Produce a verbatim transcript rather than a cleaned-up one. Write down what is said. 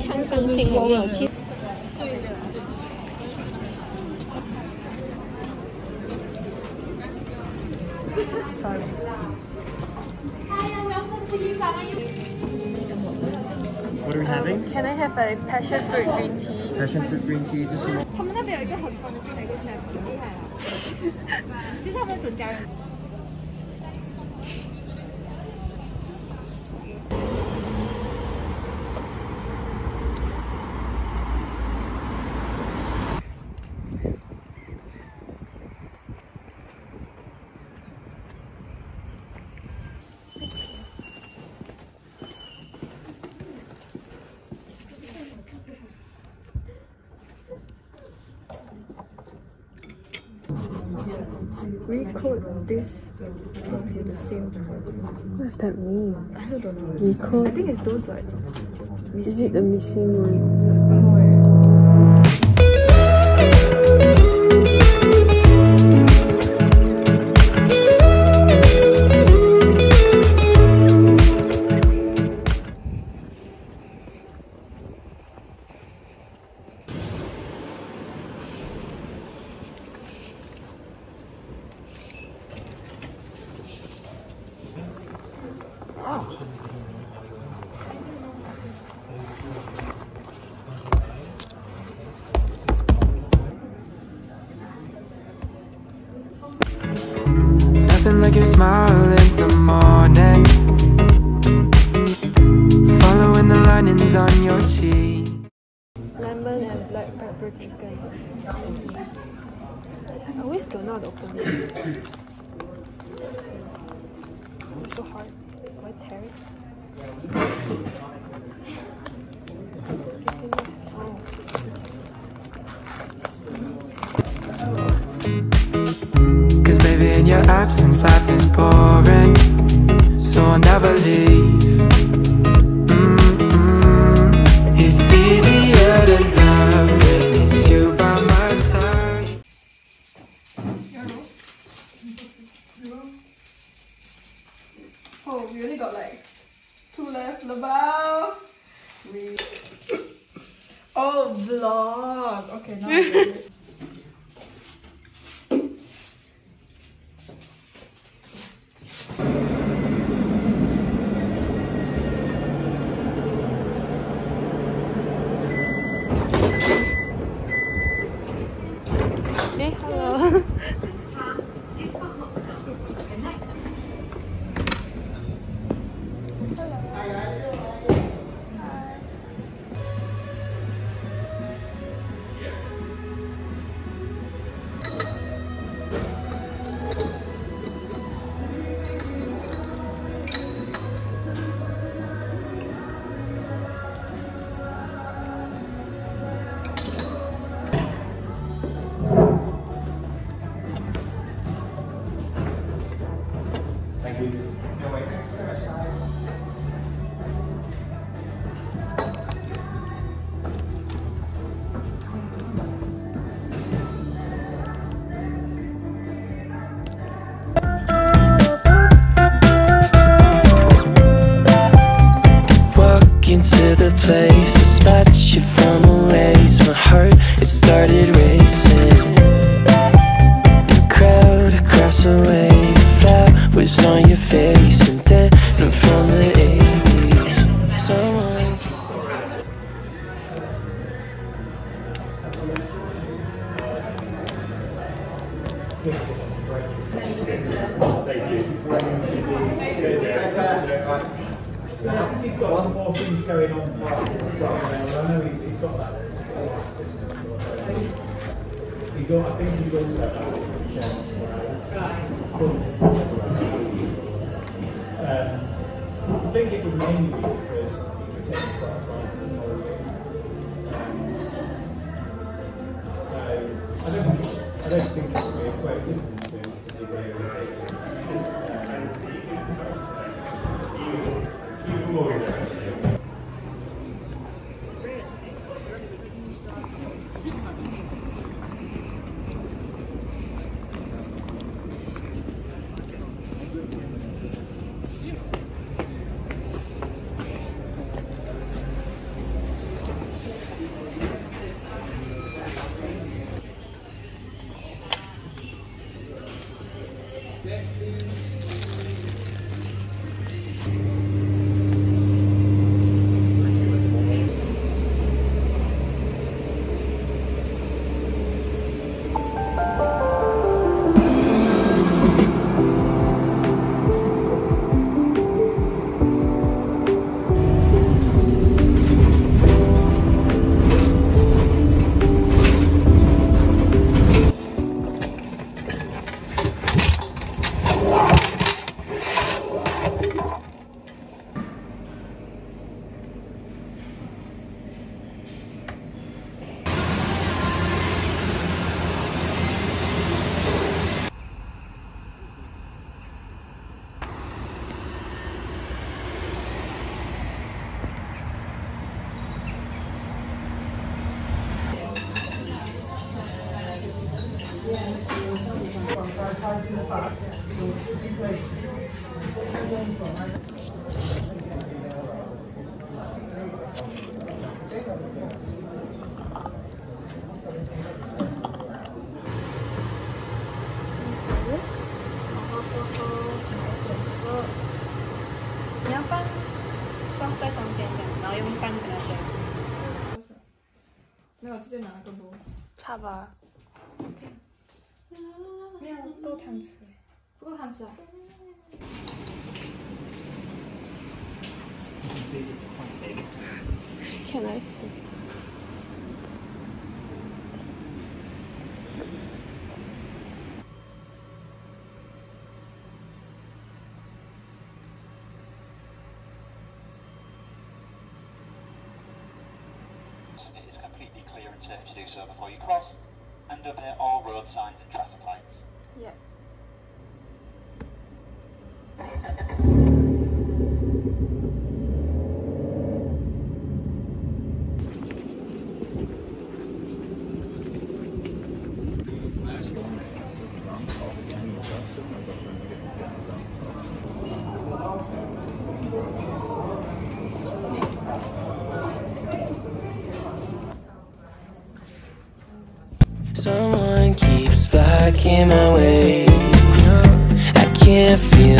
看上信我没有去。对的，对。Sorry. What are we having? Um, can I have a passion fruit green tea? Passion fruit green tea. 这是吗？ 他们那边有一个很 fancy 的一个 chef， 很厉害啊。其实他们整家人。Recode this into the same time. What does that mean? I don't know. Recode? I think it's those like. Is it the missing one? Nothing like your smile in the morning, following the linings on your cheek. Lemon and black pepper chicken. I always don't know how to open this. It's so hard. Do I tear it? Cause baby, in your absence life is boring, so I'll never leave. Mm-mm. It's easier to love when it's you by my side. Oh, we only got like two left. Labao. We. Oh, vlog. Okay, now I get it. Hey, hello. Into the place, dispatch you from a ways. My heart, it started racing. The crowd across the way, the flat was on your face. And then I'm from the eighties. Someone I think he's got some more things going on. I know he's got that. He's all, I think he's also um, I think it would mainly be because he protects quite a sizable volume. So I don't think I don't think it would be a quite different to the way fast. 你要放 sauce 在中间先，然后用蛋跟它接住。 没有，直接拿那个锅。 差吧？ 没有够汤匙， 不够汤匙啊。 Can I? It is completely clear and safe to do so before you cross, and obey all road signs and traffic lights. Yeah. Someone keeps blocking my way. I can't feel